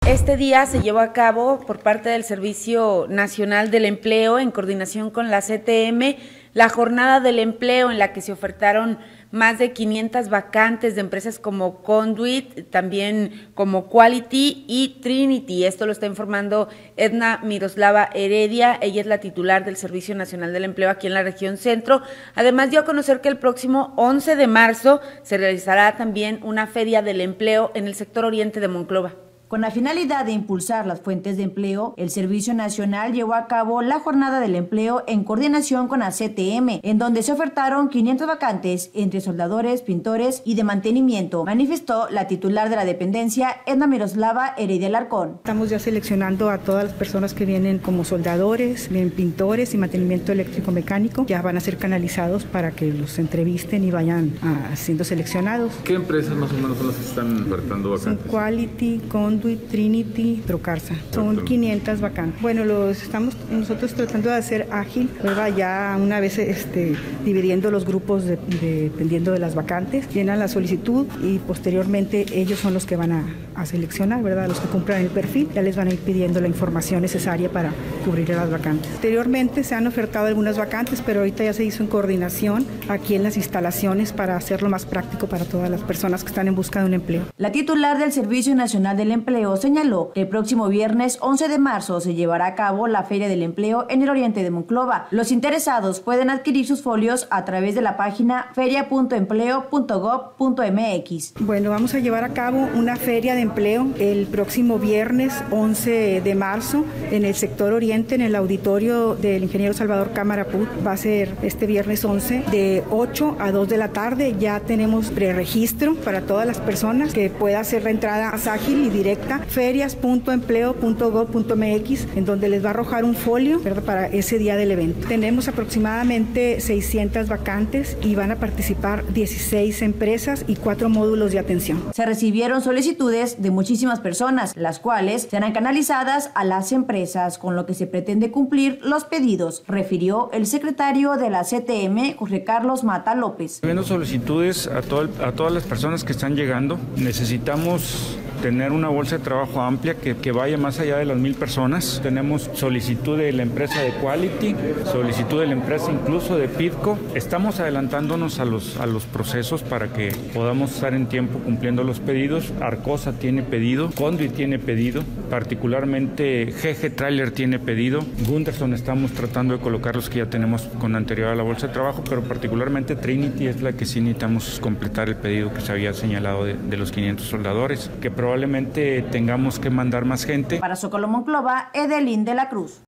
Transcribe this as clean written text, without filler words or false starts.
Este día se llevó a cabo por parte del Servicio Nacional del Empleo, en coordinación con la CTM, la Jornada del Empleo, en la que se ofertaron más de 500 vacantes de empresas como Conduit, también como Quality y Trinity. Esto lo está informando Edna Miroslava Heredia. Ella es la titular del Servicio Nacional del Empleo aquí en la región centro. Además, dio a conocer que el próximo 11 de marzo se realizará también una feria del empleo en el sector oriente de Monclova. Con la finalidad de impulsar las fuentes de empleo, el Servicio Nacional llevó a cabo la Jornada del Empleo en coordinación con la CTM, en donde se ofertaron 500 vacantes entre soldadores, pintores y de mantenimiento, manifestó la titular de la dependencia, Edna Miroslava Heredia Alarcón. Estamos ya seleccionando a todas las personas que vienen como soldadores, pintores y mantenimiento eléctrico-mecánico. Ya van a ser canalizados para que los entrevisten y vayan siendo seleccionados. ¿Qué empresas más o menos son las que están ofertando vacantes? Son Quality, Conduit, Trinity, Procarsa. Son 500 vacantes. Bueno, estamos nosotros tratando de hacer ágil, ¿verdad? Ya una vez dividiendo los grupos dependiendo de las vacantes, llenan la solicitud y posteriormente ellos son los que van a seleccionar, ¿verdad? Los que cumplan el perfil, ya les van a ir pidiendo la información necesaria para cubrir las vacantes. Anteriormente se han ofertado algunas vacantes, pero ahorita ya se hizo en coordinación aquí en las instalaciones para hacerlo más práctico para todas las personas que están en busca de un empleo. La titular del Servicio Nacional del Empleo señaló que el próximo viernes 11 de marzo se llevará a cabo la Feria del Empleo en el oriente de Monclova. Los interesados pueden adquirir sus folios a través de la página feria.empleo.gov.mx. Bueno, vamos a llevar a cabo una feria de empleo el próximo viernes 11 de marzo en el sector oriente, en el auditorio del ingeniero Salvador Cámara Put. Va a ser este viernes 11 de 8 a 2 de la tarde. Ya tenemos preregistro para todas las personas que pueda hacer la entrada más ágil y directa. Ferias.empleo.gov.mx, en donde les va a arrojar un folio, ¿verdad?, para ese día del evento. Tenemos aproximadamente 600 vacantes y van a participar 16 empresas y 4 módulos de atención. Se recibieron solicitudes de muchísimas personas, las cuales serán canalizadas a las empresas, con lo que se pretende cumplir los pedidos, refirió el secretario de la CTM, Jorge Carlos Mata López. Viendo solicitudes a todas las personas que están llegando, necesitamos tener una bolsa de trabajo amplia que vaya más allá de las 1000 personas. Tenemos solicitud de la empresa de Quality, solicitud de la empresa incluso de PIDCO. Estamos adelantándonos a los procesos para que podamos estar en tiempo cumpliendo los pedidos. Arcosa tiene pedido, Conduit tiene pedido, particularmente GG Trailer tiene pedido. Gunderson estamos tratando de colocar los que ya tenemos con anterior a la bolsa de trabajo, pero particularmente Trinity es la que sí necesitamos completar el pedido que se había señalado de los 500 soldadores, que probablemente tengamos que mandar más gente. Para Zócalo Monclova, Edelín de la Cruz.